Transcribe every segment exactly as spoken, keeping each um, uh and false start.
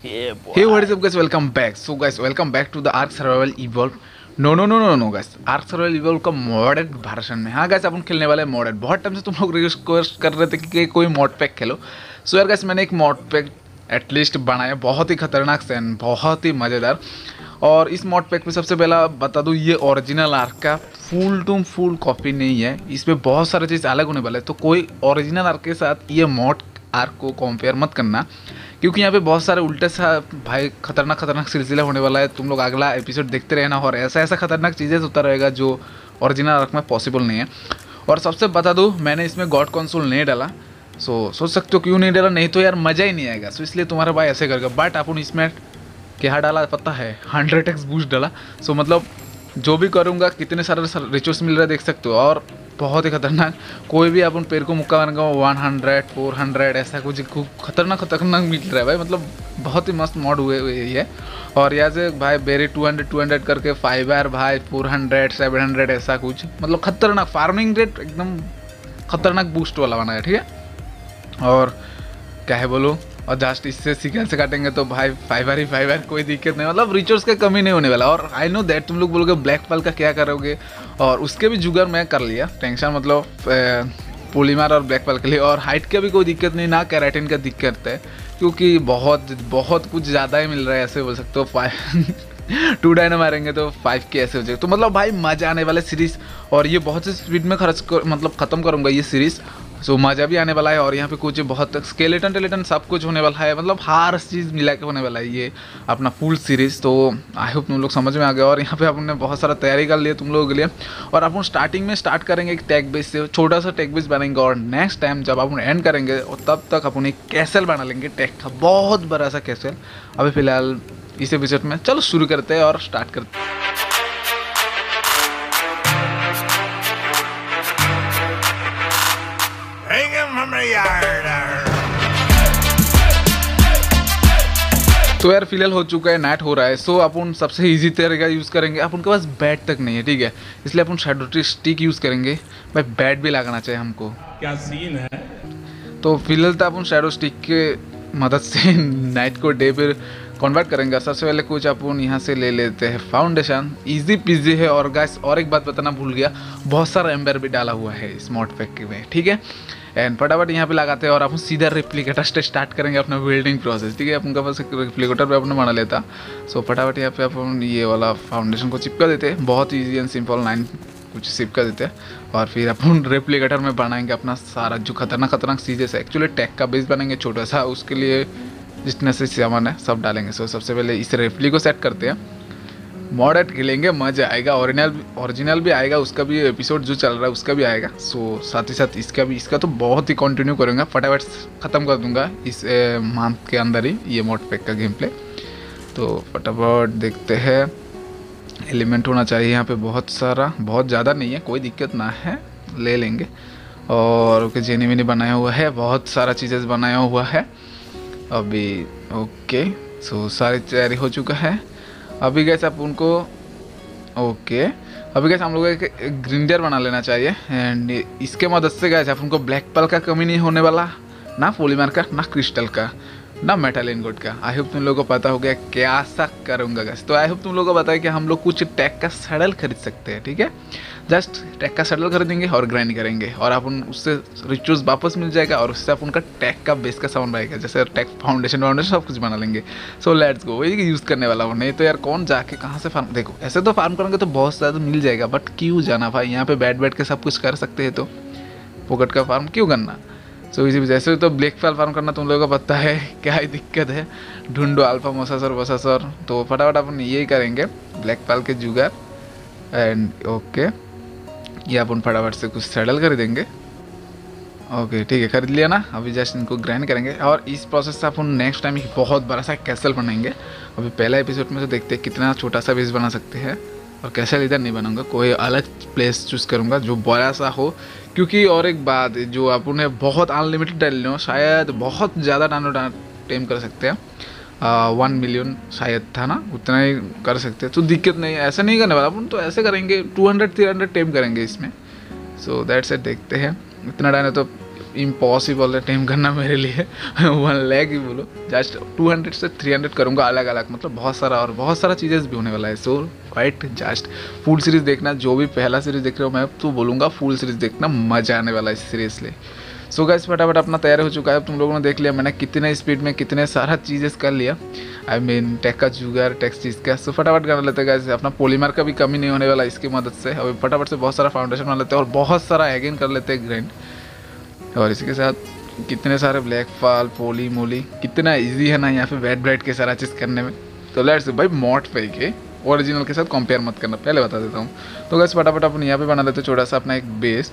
Hey, what is up guys, welcome back. So guys, welcome back to the Ark Survival Evolve. No no no no no guys, Ark survival evolve का modded version में। हाँ guys, अपन खेलने वाले modded. बहुत time से तुम लोग request कर रहे थे कि, कि कोई मॉड पैक खेलो। सो यार गाइस, मैंने एक मॉड पैक एटलीस्ट बनाया, बहुत ही खतरनाक सैन, बहुत ही मज़ेदार। और इस मॉड पैक में सबसे पहला बता दूँ, ये ओरिजिनल आर्क का फुल टू फुल कॉपी नहीं है। इसमें बहुत सारे चीज़ अलग होने वाला है, तो कोई ओरिजिनल आर्क के साथ ये मॉड आर्क को कंपेयर मत करना, क्योंकि यहाँ पे बहुत सारे उल्टे सा भाई खतरनाक खतरनाक सिलसिला होने वाला है। तुम लोग अगला एपिसोड देखते रहना, और ऐसा ऐसा खतरनाक चीज़ें होता रहेगा जो ओरिजिनल आर्क में पॉसिबल नहीं है। और सबसे बता दूँ, मैंने इसमें गॉड कंसोल नहीं डाला। सो सोच सकते हो क्यों नहीं डाला, नहीं तो यार मज़ा ही नहीं आएगा। सो इसलिए तुम्हारा भाई ऐसे करेगा। बट अपन इसमें क्या डाला पता है, हंड्रेड एक्स बूस्ट डाला। सो मतलब जो भी करूँगा, कितने सारे रिचुअल्स मिल रहे हैं देख सकते हो। और बहुत ही खतरनाक, कोई भी अपन पेड़ को मुक्का मारेंगे वन हंड्रेड फोर हंड्रेड ऐसा कुछ खतरनाक खतरनाक मिल रहा है भाई। मतलब बहुत ही मस्त मॉड हुए हुए है। और यहाँ से भाई berry two hundred two hundred करके फाइबर भाई फोर हंड्रेड सेवन हंड्रेड ऐसा कुछ, मतलब खतरनाक फार्मिंग रेट एकदम खतरनाक बूस्ट वाला बना है। ठीक है, और क्या है बोलो, और जस्ट इससे सीक्वेंस से काटेंगे तो भाई फाइबर ही फाइबर, कोई दिक्कत नहीं, मतलब रिचोर्स का कमी नहीं होने वाला। और आई नो दैट तुम लोग बोलोगे ब्लैक पल का क्या करोगे, और उसके भी जुगाड़ मैं कर लिया, टेंशन मतलब पॉलीमर और ब्लैक पल के लिए। और हाइट का भी कोई दिक्कत नहीं, ना कैरेटिन का दिक्कत है, क्योंकि बहुत बहुत कुछ ज़्यादा ही मिल रहा है, ऐसे बोल सकते हो। फाइव टू डायनो मारेंगे तो फाइव के ऐसे हो जाएगा। तो मतलब भाई मज़ा आने वाला सीरीज़, और ये बहुत सी स्पीड में खर्च कर मतलब ख़त्म करूँगा ये सीरीज़। सो मज़ा भी आने वाला है। और यहाँ पे कुछ बहुत स्केलेटन टेलेटन सब कुछ होने वाला है, मतलब हर चीज़ मिला के होने वाला है ये अपना फुल सीरीज़। तो आई होप तुम लोग समझ में आ गए। और यहाँ पे अपन ने बहुत सारा तैयारी कर लिया तुम लोगों के लिए। और अपन स्टार्टिंग में स्टार्ट करेंगे एक टैग बेस से, छोटा सा टैग बेस बनाएंगे, और नेक्स्ट टाइम जब अपन एंड करेंगे और तब तक अपन एक कैसल बना लेंगे, टैग का बहुत बड़ा सा कैसल। अभी फिलहाल इस एपिसोड में चलो शुरू करते हैं और स्टार्ट करते हैं। तो यार फिलहाल हो चुका है, नाइट हो रहा है। सो अपन सबसे इजी तरीका यूज़ करेंगे। अपन के पास बैट तक नहीं है, ठीक है, इसलिए अपन शैडो स्टिक यूज़ करेंगे। भाई बैट भी लगाना चाहिए हमको, क्या सीन है। तो फिलहाल तो अपन शैडो स्टिक के मदद से नाइट को डे पर कन्वर्ट करेंगे। सबसे पहले कुछ अपन यहाँ से ले लेते हैं फाउंडेशन, इजी पीजी है। और गाइस और एक बात बताना भूल गया, बहुत सारा एम्बर भी डाला हुआ है इस मॉड पैक में, ठीक है। एंड फटाफट यहाँ पे लगाते हैं, और अपन सीधा रेप्लिकेटर से स्टार्ट करेंगे अपना बिल्डिंग प्रोसेस, ठीक है। अपन का पास एक रेप्लिकेटर पे अपने बना लेता। सो फटाफट यहाँ पे अपन ये वाला फाउंडेशन को चिपका देते हैं, बहुत ईजी एंड सिंपल लाइन कुछ चिपका देते हैं। और फिर अपन रेप्लिकेटर में बनाएंगे अपना सारा जो खतरनाक खतरनाक चीज़ें से। एक्चुअली टैग का बेस बनाएंगे छोटा सा, उसके लिए जितने से सामान है सब डालेंगे। सो सबसे पहले इस रेप्ली को सेट करते हैं, मॉडेड खेलेंगे, मज़ा आएगा। ओरिजिनल ओरिजिनल भी आएगा, उसका भी एपिसोड जो चल रहा है उसका भी आएगा। सो साथ ही साथ इसका भी, इसका तो बहुत ही कंटिन्यू करूँगा, फटाफट ख़त्म कर दूंगा इस मंथ के अंदर ही ये मॉड पैक का गेम प्ले। तो फटाफट देखते हैं, एलिमेंट होना चाहिए यहाँ पे बहुत सारा, बहुत ज़्यादा नहीं है, कोई दिक्कत ना है, ले लेंगे। और ओके जेनी वेनी बनाया हुआ है, बहुत सारा चीज़ें बनाया हुआ है अभी। ओके सो सारी तैयारी हो चुका है। अभी गैस आप उनको ओके अभी गैस हम लोग एक ग्रिंडर बना लेना चाहिए। एंड इसके मदद से गैस आप उनको ब्लैक पल का कमी नहीं होने वाला, ना पॉलीमर का, ना क्रिस्टल का, ना मेटल इनगोट का। आई होप तुम लोगों को पता हो गया क्या सा करूँगा गैस। तो आई होप तुम लोगों को पता है कि हम लोग कुछ टैग का सडल खरीद सकते हैं, ठीक है। जस्ट टैग का सडल खरीदेंगे और ग्राइंड करेंगे, और अपन उससे रिचुअल्स वापस मिल जाएगा, और उससे अपन का टैग का बेस का सामान रहेगा, जैसे टैग फाउंडेशन वाउंडेशन सब कुछ बना लेंगे। सो लेट्स गो, वही यूज़ करने वाला हूँ। नहीं तो यार कौन जाके कहाँ से फार्म, देखो ऐसे तो फार्म करेंगे तो बहुत ज़्यादा मिल जाएगा, बट क्यों जाना भाई, यहाँ पे बैठ बैठ के सब कुछ कर सकते हैं, तो फोकट का फार्म क्यों करना। सो so, इसी वजह से तो ब्लैक पल फार्म करना तुम लोगों को पता है क्या ही दिक्कत है, ढूंढो अल्फा मोसासर वसासर। तो फटाफट अपन यही करेंगे, ब्लैक पल के जुगाड़। एंड ओके ये अपन फटाफट से कुछ सैडल कर देंगे। ओके ठीक है, खरीद लिया ना। अभी जस्ट इनको ग्राइंड करेंगे, और इस प्रोसेस से अपन नेक्स्ट टाइम एक बहुत बड़ा सा कैसल बनाएंगे। अभी पहला एपिसोड में तो देखते हैं कितना छोटा सा बेस बना सकते हैं। और कैसल इधर नहीं बनाऊंगा, कोई अलग प्लेस चूज़ करूंगा जो बड़ा सा हो, क्योंकि और एक बात जो अपन ने बहुत अनलिमिटेड डाल लो, शायद बहुत ज़्यादा डानो टेम कर सकते हैं, वन मिलियन शायद था ना, उतना ही कर सकते हैं। तो दिक्कत नहीं है, ऐसा नहीं करने वाला अपन, तो ऐसे करेंगे two hundred three hundred tame करेंगे इसमें। सो दैट्स इट, देखते हैं। इतना डायनो तो इम्पॉसिबल है टेम करना मेरे लिए। वन लैख ही बोलो, जस्ट टू हंड्रेड से थ्री हंड्रेड करूँगा अलग अलग, मतलब बहुत सारा और बहुत सारा चीज़ें भी होने वाला है। So wait just full series देखना, जो भी पहला सीरीज़ देख रहे हो मैं तो बोलूँगा फुल सीरीज़ देखना, मज़ा आने वाला है सीरियसली। सो गाइस फटाफट अपना तैयार हो चुका है। तुम लोगों ने देख लिया मैंने कितने स्पीड में कितने सारा चीज़ें कर लिया, आई मीन टेक का जुगाड़ टेक्स चीज़ का। सो फटाफट कर लेते हैं गाइस, अपना पॉलीमर का भी कमी नहीं होने वाला इसकी मदद से। अभी फटाफट से बहुत सारा फाउंडेशन बना लेते हैं और बहुत सारा एगेन कर लेते हैं ग्राइंड। और इसके साथ कितने सारे ब्लैक फाल पोली मोली, कितना ईजी है ना यहाँ पे वेट ब्राइट के सारा चीज़ करने में। तो लेट्स भाई मॉड पे के ओरिजिनल के साथ कंपेयर मत करना, पहले बता देता हूँ। तो गाइस फटाफट अपन यहाँ पे बना लेते हैं छोटा सा अपना एक बेस।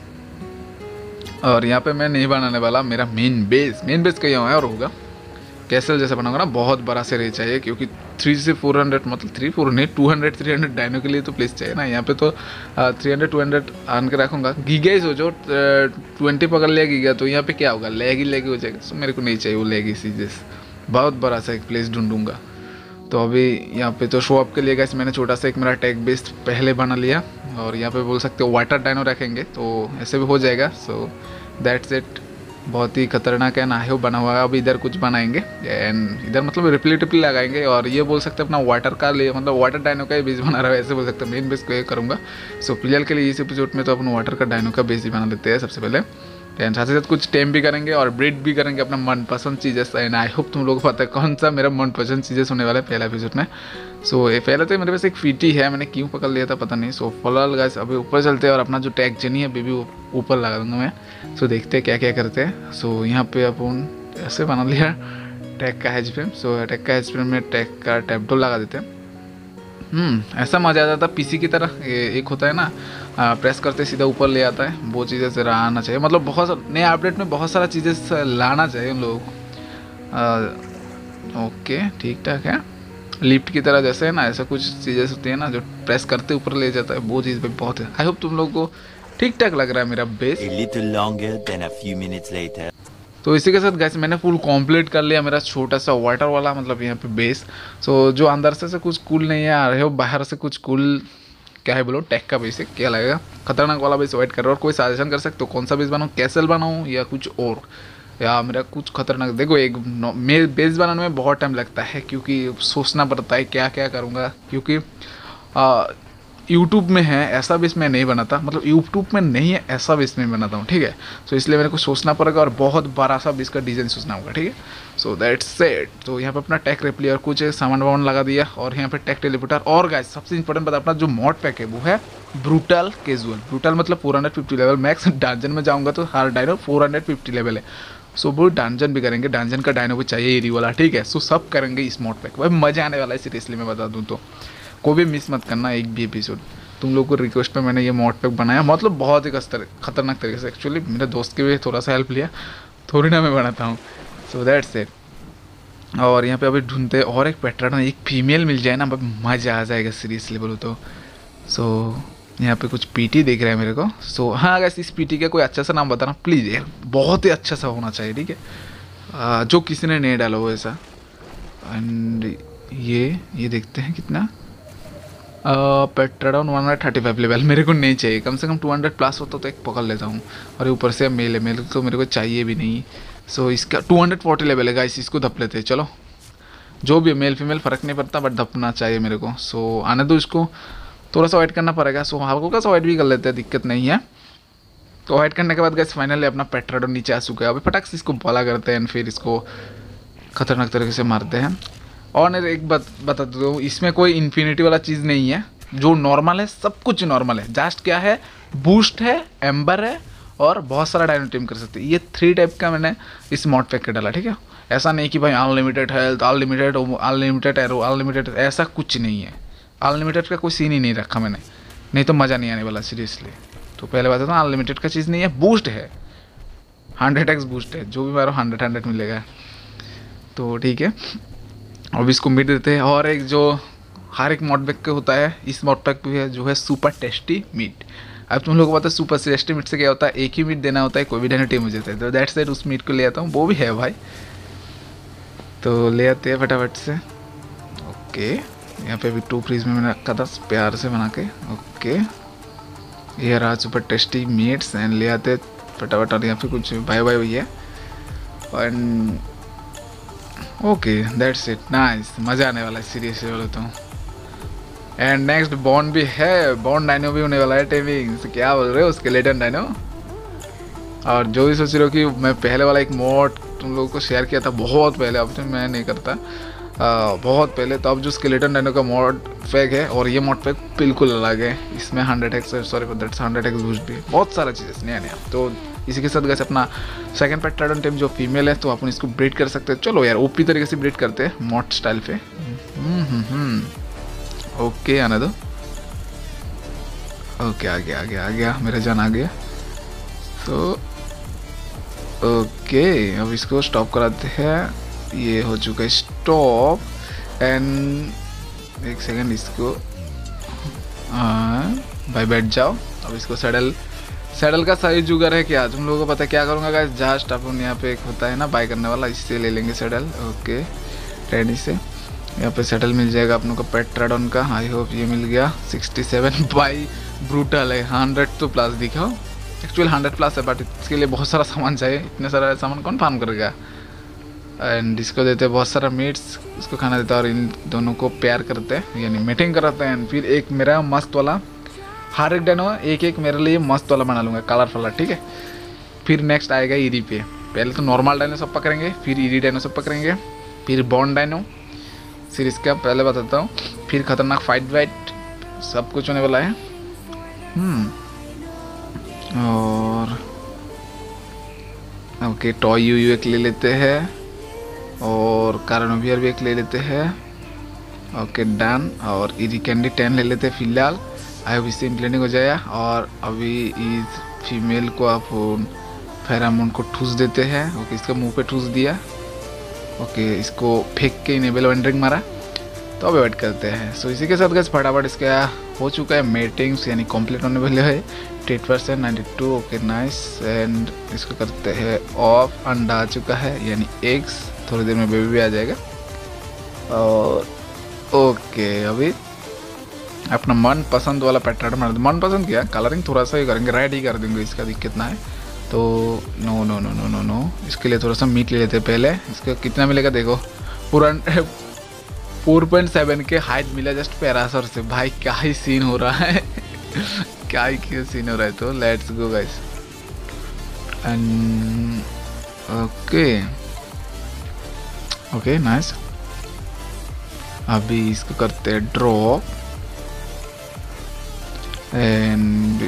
और यहाँ पे मैं नहीं बनाने वाला मेरा मेन बेस, मेन बेस कहीं है और होगा कैसल जैसा बनाऊंगा ना, बहुत बड़ा से रे चाहिए क्योंकि थ्री से फोर हंड्रेड मतलब थ्री फोर नहीं two hundred three hundred dino के लिए तो प्लेस चाहिए ना। यहाँ पे तो थ्री हंड्रेड टू हंड्रेड आन के रखूँगा। गीगा ही सोचो, ट्वेंटी पकड़ लिया गीगा तो यहाँ पे क्या होगा, लैग ही लैग हो जाएगा। सो मेरे को नहीं चाहिए वो लैग सीजेस, बहुत बड़ा सा एक प्लेस ढूंढूंगा। तो अभी यहाँ पे तो शो अप के लिए गाइस मैंने छोटा सा एक मेरा टैग बेस पहले बना लिया। और यहाँ पे बोल सकते हो वाटर डायनो रखेंगे तो ऐसे भी हो जाएगा। सो दैट्स इट, बहुत ही खतरनाक है ना है वो बना हुआ है। अभी इधर कुछ बनाएंगे एंड इधर मतलब रिप्लेटिवली लगाएंगे। और ये बोल सकते हैं अपना वाटर का ले मतलब वाटर डायनो का ही बेस बना रहा है, ऐसे बोल सकते हैं। मेन बेस को ये करूँगा। सो फिलहाल के लिए इस एपिसोड में तो अपन वाटर का डायनो का बेस ही बना लेते हैं सबसे पहले। एंड साथ ही साथ कुछ टेम भी करेंगे और ब्रीड भी करेंगे अपना मनपसंद चीज़ें। एंड आई होप तुम लोगों को पता है कौन सा मेरा मनपसंद चीज़ें होने वाला है पहला एपिसोड में। सो so, ये पहले तो मेरे पास एक फीटी है, मैंने क्यों पकड़ लिया था पता नहीं। सो so, फिलहाल गाइस अभी ऊपर चलते हैं और अपना जो टैग जनी है बेबी ऊपर लगा दूंगा मैं। सो so, देखते हैं क्या क्या करते हैं। सो so, यहाँ पे अपन ऐसे बना लिया टैग का हैज फ्रेम। सो टैग का हैज फ्रेम में टैग का टैपडोल लगा देते हैं। हम्म ऐसा मज़ा आ जाता है पीसी की तरह। एक होता है ना आ, प्रेस करते सीधा ऊपर ले आता है, वो चीज़ें ज़रा आना चाहिए। मतलब बहुत नए अपडेट में बहुत सारा चीज़ें लाना चाहिए उन लोगों को। ओके ठीक ठाक है, लिफ्ट की तरह जैसे है ना, ऐसा कुछ चीज़ें होती है ना जो प्रेस करते ऊपर ले जाता है, वो चीज़ भी बहुत है। आई होप तुम लोग को ठीक ठाक लग रहा है मेरा base. A little longer than a few minutes later. तो इसी के साथ गाइस मैंने फुल कंप्लीट कर लिया मेरा छोटा सा वाटर वाला मतलब यहाँ पे बेस। सो जो अंदर से से कुछ कूल नहीं है आ रहे हो, बाहर से कुछ कूल क्या है बोलो, टेक का बेस है, क्या लगेगा खतरनाक वाला बेस वेट कर रहा हो। और कोई सजेशन कर सकते हो कौन सा बेस बनाऊँ, कैसल बनाऊँ या कुछ और, या मेरा कुछ खतरनाक। देखो एक मेरे बेस बनाने में बहुत टाइम लगता है क्योंकि सोचना पड़ता है क्या क्या करूँगा, क्योंकि यूट्यूब में है ऐसा बेस मैं नहीं बनाता, मतलब यूट्यूब में नहीं है ऐसा बेस मैं बनाता हूँ, ठीक है। सो इसलिए मेरे को सोचना पड़ेगा और बहुत बड़ा सा बेस का डिज़ाइन सोचना होगा, ठीक है। So that's it. तो यहाँ पे अपना टैक रेप्ली और कुछ सामान वामान लगा दिया और यहाँ पे टैक टेलीपोर्टर। और गाइस सबसे इंपॉर्टेंट बात, अपना जो मॉड पैक है वो है ब्रूटल कैजुअल। ब्रूटल मतलब four hundred fifty level max. Dungeon में जाऊँगा तो हर dino four hundred fifty level है। सो वो डांजन भी करेंगे, डांजन का डायनो भी चाहिए एरी वाला, ठीक है। सो सब करेंगे इस मॉड पैक, भाई मज़ा आने वाला है सीरियसली मैं बता दूँ तो। कोई भी मिस मत करना एक भी एपिसोड। तुम लोग को रिक्वेस्ट पे मैंने ये मॉड पैक बनाया, मतलब बहुत ही खतरनाक तरीके से। एक्चुअली मेरे दोस्त के भी थोड़ा सा हेल्प लिया, थोड़ी ना मैं बनाता हूँ। So that's it. और यहाँ पे अभी ढूंढते और एक पैटर्न, एक फीमेल मिल जाए ना मज़ा आ जाएगा सीरियसली बोलो तो। सो यहाँ पे कुछ पीटी दिख रहा है मेरे को। सो हाँ अगर इस पीटी का कोई अच्छा सा नाम बताना प्लीज़ यार, बहुत ही अच्छा सा होना चाहिए, ठीक है, जो किसी ने नहीं डाला हो ऐसा। एंड ये ये देखते हैं कितना pteranodon one hundred thirty five level मेरे को नहीं चाहिए, कम से कम टू हंड्रेड प्लस होता तो एक पकड़ लेता हूँ। और ऊपर से मेल है, मेल तो मेरे को चाहिए भी नहीं। सो इसका टू हंड्रेड फोर्टी लेवल है गाइस, इसको धप लेते हैं। चलो जो भी मेल फीमेल फ़र्क नहीं पड़ता बट धपना चाहिए मेरे को। सो आने दो इसको, थोड़ा सा वेट करना पड़ेगा। सो हल्का सा वेट भी कर लेते हैं, दिक्कत नहीं है। तो वेट करने के बाद गाइस फाइनली अपना पेट्राडॉन नीचे आ चुका है। अभी फटाक से इसको बॉला करते हैं फिर इसको खतरनाक तरीके से मारते हैं। और एक बात बता देता हूँ, इसमें कोई इन्फिनिटी वाला चीज़ नहीं है, जो नॉर्मल है सब कुछ नॉर्मल है। जस्ट क्या है, बूस्ट है, एम्बर है और बहुत सारा डायनो टीम कर सकते हैं। ये थ्री टाइप का मैंने इस मॉड पैक के डाला, ठीक है। ऐसा नहीं कि भाई unlimited health, unlimited unlimited arrow, unlimited, ऐसा कुछ नहीं है। अनलिमिटेड का कोई सीन ही नहीं रखा मैंने, नहीं तो मज़ा नहीं आने वाला सीरियसली। तो पहले बात है तो अनलिमिटेड का चीज़ नहीं है, बूस्ट है, हंड्रेड एक्स बूस्ट है, जो भी मारो हंड्रेड हंड्रेड मिलेगा। तो ठीक है, अब इसको मीट देते हैं। और एक जो हर एक मॉड पैक के होता है, इस मॉड पैक भी है जो है सुपर टेस्टी मीट। अब तुम लोगों को पता है सुपर टेस्टी मीट से क्या होता है, एक ही मीट देना होता है, कोई भी डायनो टीम हो जाता है। तो दैट्स इट, उस मीट को ले आता हूँ, वो भी है भाई। तो ले आते हैं फटाफट से। ओके यहाँ पे भी टू फ्रीज में मैंने रखा था प्यार से बना के। ओके ये रहा सुपर टेस्टी मीट्स एंड ले आते फटाफट। और यहाँ पे कुछ भाई भाई हुई है and okay that's it nice. मज़ा आने वाला है सीरियसली बोले तो। एंड नेक्स्ट बॉन्ड भी है, बॉन्ड डायनो भी होने वाला है टेमिंग। क्या बोल रहे हो स्केलेटन डायनो। और जो भी सोच रहे हो कि मैं पहले वाला एक मोड तुम लोगों को शेयर किया था बहुत पहले, अब तो मैं नहीं करता आ, बहुत पहले, तो अब जो स्केलेटन डायनो का मोड पैक है और ये मोड पैक बिल्कुल अलग है। इसमें hundred X sorry for that's hundred X boost भी, बहुत सारा चीज़ें नया नया। तो इसी के साथ गैस अपना सेकंड पेट ट्राइडन टेम जो फीमेल है तो अपन इसको ब्रीड कर सकते हैं। चलो यार ओपी तरीके से ब्रीड करते हैं मोड स्टाइल पे। हम्म हम्म हम्म ओके आने दो। ओके आ गया आ गया आ गया मेरा जान आ गया। तो ओके अब इसको स्टॉप कराते हैं। ये हो चुका है स्टॉप। एंड एक सेकंड इसको हाँ भाई बैठ जाओ। अब इसको सैडल सैडल का सही जुगाड़ है क्या तुम लोगों को पता है क्या करूँगा गाइस। जस्ट अपन यहाँ पे एक होता है ना बाय करने वाला, इससे ले लेंगे सैडल। ओके रेडी से यहाँ पे सैडल मिल जाएगा अपनों को पेट ट्राइडन का। आई होप ये मिल गया। सिक्सटी सेवन बाई ब्रूटल है, हंड्रेड तो प्लस दिखाओ। एक्चुअल हंड्रेड प्लस है बट इसके लिए बहुत सारा सामान चाहिए। इतने सारा सामान कौन फार्म करेगा। एंड इसको देते हैं बहुत सारा मीट्स, इसको खाना देता है और इन दोनों को प्यार करते हैं यानी मीटिंग कराते हैं। फिर एक मेरा मस्त वाला हर एक डायनो एक एक मेरे लिए मस्त वाला बना लूँगा कलरफुल, ठीक है। फिर नेक्स्ट आएगा ईरी पे। पहले तो नॉर्मल डायनो सब पकड़ेंगे, फिर ईरी डायनो सब पकड़ेंगे, फिर बॉन्ड डायनो, फिर इसका पहले बताता हूँ, फिर खतरनाक फाइट वाइट सब कुछ होने वाला है। हम्म और ओके टॉय यू यू एक ले लेते हैं और कारणोवियर भी एक ले लेते हैं। Okay done. और ईरी कैंडी टेन ले लेते हैं फिलहाल। आई होप इससे इम्प्लेंटिंग हो जाएगा। और अभी इस फीमेल को आप फेरामोन को ठूस देते हैं। ओके इसका मुंह पे ठूस दिया। ओके इसको फेंक के इनेबल वेंडरिंग मारा तो अब वेट करते हैं। सो इसी के साथ गैस फटाफट इसका हो चुका है मेटिंग्स यानी कंप्लीट होने वाले है eight percent ninety two. Okay nice. And इसको करते हैं ऑफ। अंडा आ चुका है यानी एग्स, थोड़ी देर में बेबी भी आ जाएगा। और ओके अभी अपना मन पसंद वाला पैटर्न मार, मन पसंद किया कलरिंग थोड़ा सा ही करेंगे, रेड ही कर देंगे, इसका दिक्कत ना है। तो no no no no no no इसके लिए थोड़ा सा मीट ले लेते हैं पहले। इसका कितना मिलेगा देखो, पूरा फोर पॉइंट सेवन के हाइट मिला जस्ट पैरासर से। भाई क्या ही सीन हो रहा है क्या ही क्यों सीन हो रहा है। तो let's go guys. And okay okay nice. अभी इसको करते हैं ड्रॉप। एंड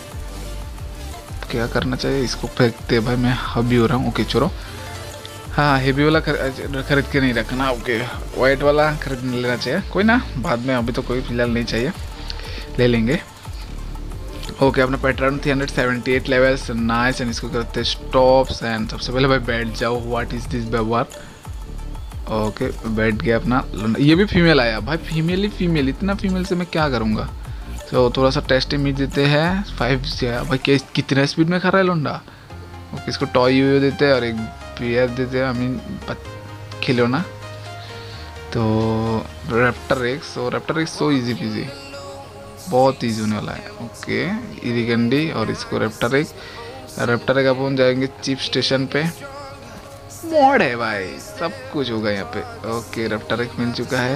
क्या करना चाहिए, इसको फेंकते भाई मैं हबी हो रहा हूँ। ओके छोड़ो, हाँ हेवी वाला खरीद के नहीं रखना। ओके वाइट वाला खरीद लेना चाहिए, कोई ना बाद में, अभी तो कोई फिलहाल नहीं चाहिए, ले लेंगे। ओके अपना pattern three hundred seventy eight levels nice. And इसको करते हैं स्टॉप्स। एंड सबसे पहले भाई बैठ जाओ। व्हाट इज दिस व्यवहार। ओके बैठ गया अपना। ये भी फीमेल आया भाई, फीमेल ही फीमेल, इतना फीमेल से मैं क्या करूँगा। तो थोड़ा सा टेस्टी मीट देते हैं फाइव से। भाई क्या कितना स्पीड में खा रहा है लोंडा। ओके इसको टॉय यू देते हैं और एक पेयर देते हैं, आई मीन खिलौना। तो रैप्टर एक्स, और raptor X so easy peasy, बहुत इजी होने वाला है। ओके इरिगंडी और इसको रैप्टर एक्स। रैप्टर एक्स अपन जाएंगे चिप स्टेशन पे। मोड है भाई, सब कुछ होगा यहाँ पे। ओके रैप्टर एक्स मिल चुका है।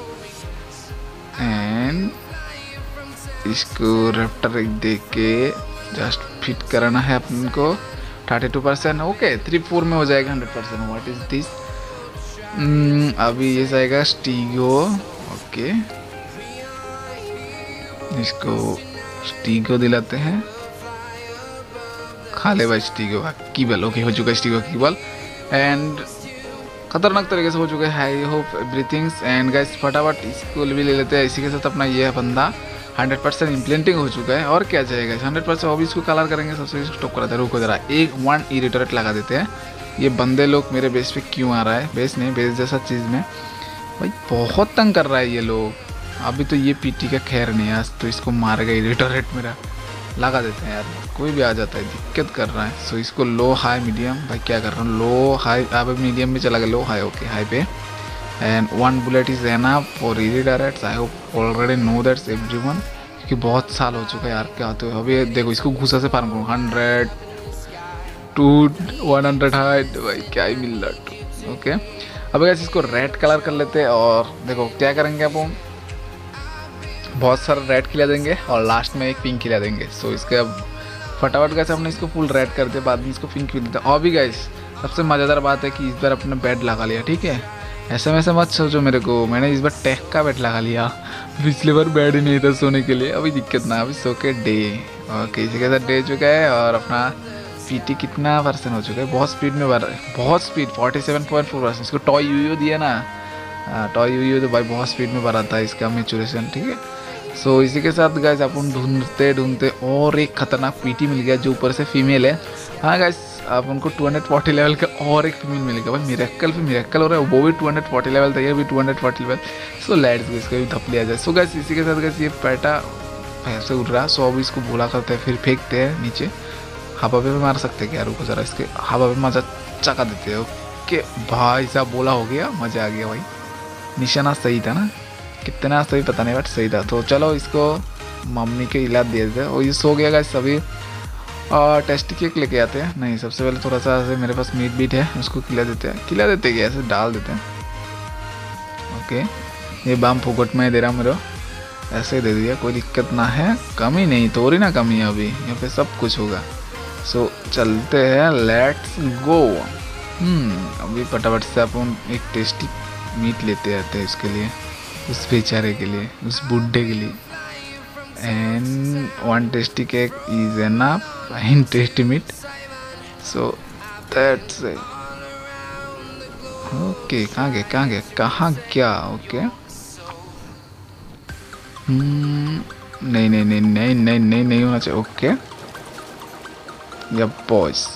एंड इसको रैप्टर एक्स दे के जस्ट फिट कराना है अपन को thirty two percent. Okay three four में हो जाएगा hundred percent. What is this. अभी ये जाएगा स्टीगो। ओके इसको स्टीगो दिलाते हैं, खा ले भाई स्टीगो की बल। ओके हो चुका है स्टीगो की बल। एंड खतरनाक तरीके से हो चुका है। I hope everything's. And guys फटाफट इसको भी ले लेते हैं। इसी के साथ अपना ये बंदा हंड्रेड परसेंट इम्प्लेंटिंग हो चुका है। और क्या चाहिए हंड्रेड परसेंट। अभी इसको कलर करेंगे, सबसे स्टॉप कराते हैं। रुको जरा एक वन इरिटरेट लगा देते हैं। ये बंदे लोग मेरे बेस पे क्यों आ रहा है, बेस नहीं बेस जैसा चीज़ में भाई बहुत तंग कर रहा है ये लोग। अभी तो ये पीटी का खैर नहीं है, आज तो इसको मारेगा इरिटरेट मेरा। लगा देते हैं यार, कोई भी आ जाता है दिक्कत कर रहा है। सो इसको लो हाई मीडियम, भाई क्या कर रहा हूँ, लो हाई। अब मीडियम में चला गया, लो हाई। ओके हाई पे। And one bullet is enough for irritates. I hope already know that's everyone, क्योंकि बहुत साल हो चुका है यार क्या होते हुए। अभी देखो इसको घुसा से पार करूँ। Hundred to one hundred height भाई क्या ही मिल रहा। ओके अब गाइस इसको रेड कलर कर लेते हैं और देखो क्या करेंगे अपन बहुत सारा रेड खिला देंगे और लास्ट में एक पिंक खिला देंगे। सो इसके अब फटाफट गाइस हमने इसको फुल रेड कर दिया, बाद में इसको पिंक खिला देते हैं। और भी गाइस सबसे मज़ेदार बात है कि इस बार अपने बेड लगा लिया, ठीक है। ऐसे में से मत सोचो मेरे को, मैंने इस बार टेक का बेड लगा लिया, पिछले बार बेड ही नहीं था सोने के लिए। अभी दिक्कत ना, अभी सो के डे ओके इसी के साथ डे चुका है और अपना पीटी कितना परसेंट हो चुका है, बहुत स्पीड में बढ़ रहा है, बहुत speed forty seven point four percent. इसको टॉय यूयू दिया ना, टॉय यूयू तो भाई बहुत स्पीड में बढ़ा था इसका मेचुरेशन, ठीक है। सो so, इसी के साथ गाइस अपन ढूंढते ढूंढते और एक खतरनाक पीटी मिल गया जो ऊपर से फीमेल है। हाँ गाइस आप उनको टू हंड्रेड फोर्टी लेवल का और एक फीमेल मिल गया भाई, मिरेकल पे मिरेकल हो रहा है, वो भी टू हंड्रेड फोर्टी लेवल था, ये भी two hundred forty level. So let's go इसको भी धप लिया जाए। सो so, गाइस इसी के साथ गाइस ये पैटा ऐसे उड़ रहा है। सो अभी इसको बोला करते हैं फिर फेंकते हैं नीचे, हवा पे भी मार सकते हैं क्या, रुको जरा इसके हवा पे मजा चका देते हैं। ओके भाई साहब बोला हो गया, मजा आ गया भाई, निशाना सही था ना, कितना सही पता नहीं बट सही था। तो चलो इसको मम्मी के इलाज दे देते हैं। और ये सो गया गाइस सभी और टेस्टी केक लेके आते हैं। नहीं सबसे पहले थोड़ा सा ऐसे मेरे पास मीट बीट है उसको खिला देते हैं, खिला देते हैं ऐसे डाल देते हैं। ओके ये बाम फुकट में दे रहा हूँ मेरे, ऐसे दे दिया, कोई दिक्कत ना है, कमी नहीं थोड़ी ना कमी है, अभी यहाँ पे सब कुछ होगा। सो चलते हैं, लेट्स गो। हम्म अभी फटाफट से अपन एक टेस्टी मीट लेते आते हैं इसके लिए, उस बेचारे के लिए, उस बुड्ढे के लिए। And one tasty cake is enough in tasty meat, so that's it. Okay कहाँ गया कहाँ गया कहाँ गया ओके हम्म नहीं नहीं नहीं नहीं नहीं नहीं नहीं होना चाहिए। ओके या बॉयज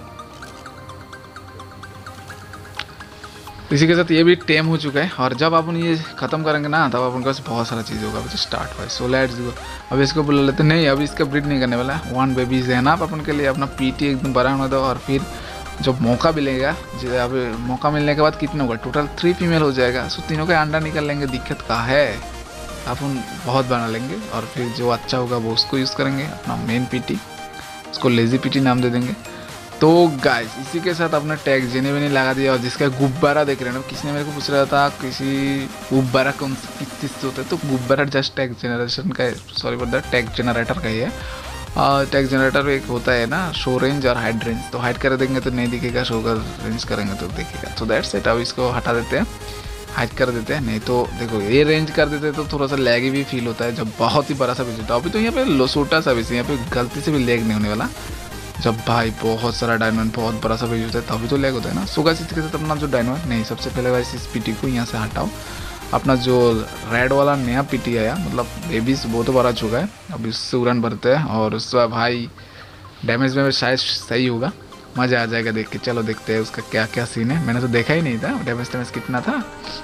इसी के साथ ये भी टेम हो चुका है और जब अपन ये ख़त्म करेंगे ना तब अपन के पास बहुत सारा चीज़ होगा। अभी स्टार्ट हुआ है। So let's go. अब इसको बुला लेते नहीं, अभी इसका ब्रीड नहीं करने वाला है, वन बेबीज है ना अपन के लिए, अपना पीटी एकदम बड़ा होना दो और फिर जब मौका मिलेगा, अब मौका मिलने के बाद कितना होगा टोटल थ्री फीमेल हो जाएगा। सो तीनों का अंडा निकल लेंगे, दिक्कत का है, अपन बहुत बना लेंगे और फिर जो अच्छा होगा वो उसको यूज़ करेंगे, अपना मेन पीटी, उसको लेजी पीटी नाम दे देंगे। तो गाइस इसी के साथ अपने टैग जेने भी नहीं लगा दिया। और जिसका गुब्बारा देख रहे हैं ना, किसी ने मेरे को पूछ रहा था किसी गुब्बारा कौन किस चीज़ से होता है, तो गुब्बारा जस्ट टैग जनरेशन का है, sorry for that tag generator का ही है। और टैग जनरेटर एक होता है ना शो रेंज और हाइड रेंज, तो हाइड कर देंगे तो नहीं दिखेगा, शो कर रेंज करेंगे तो दिखेगा। तो दैट्स इट। अब इसको हटा देते हैं, हाइड कर देते हैं, नहीं तो देखो ये रेंज कर देते हैं तो थोड़ा सा लैगी भी फील होता है जब बहुत ही बड़ा सा विजिट। अभी तो यहाँ पे लोसोटा सा विजिट, यहाँ पे गलती से भी लैग नहीं होने वाला। जब भाई बहुत सारा डायमंड बहुत बड़ा सा पेज होता है तभी तो लैग होता है ना। सो गाइस इसके साथ अपना जो डायमंड नहीं, सबसे पहले गाइस इस पीटी को यहाँ से हटाओ। अपना जो रेड वाला नया पीटी आया मतलब बेबीज वो तो बड़ा चुका है, अब इससे उड़ान भरते हैं और उसका भाई डैमेज में शायद सही होगा, मज़ा आ जाएगा देख के। चलो देखते हैं उसका क्या क्या सीन है, मैंने तो देखा ही नहीं था डैमेज डैमेज कितना था।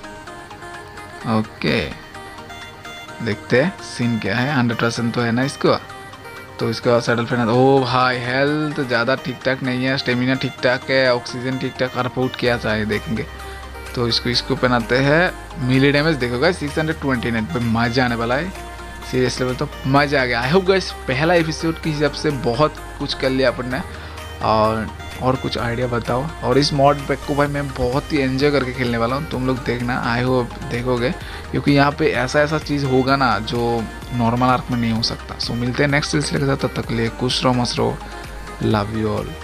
ओके देखते हैं सीन क्या है, हंड्रेड परसेंट तो है ना इसको। तो इसके बाद सेटल फैन, ओ भाई हेल्थ ज़्यादा ठीक ठाक नहीं है, स्टेमिना ठीक ठाक है, ऑक्सीजन ठीक ठाक, रिपोर्ट किया चाहे देखेंगे। तो इसको इसको पहनाते हैं, मिली डैमेज देखो guys six hundred twenty nine पे मज़ा आने वाला है सीरियस लेवल, तो मज़ा आ गया। आई होप गाइस पहला एपिसोड के हिसाब से बहुत कुछ कर लिया अपन ने, और और कुछ आइडिया बताओ। और इस मॉड पैक को भाई मैं बहुत ही एंजॉय करके खेलने वाला हूँ, तुम लोग देखना, आई होप देखोगे, क्योंकि यहाँ पे ऐसा ऐसा चीज़ होगा ना जो नॉर्मल आर्क में नहीं हो सकता। सो मिलते हैं नेक्स्ट सिलसिले के साथ, तब तक के लिए खुश रहो मस्त रहो, लव यू ऑल।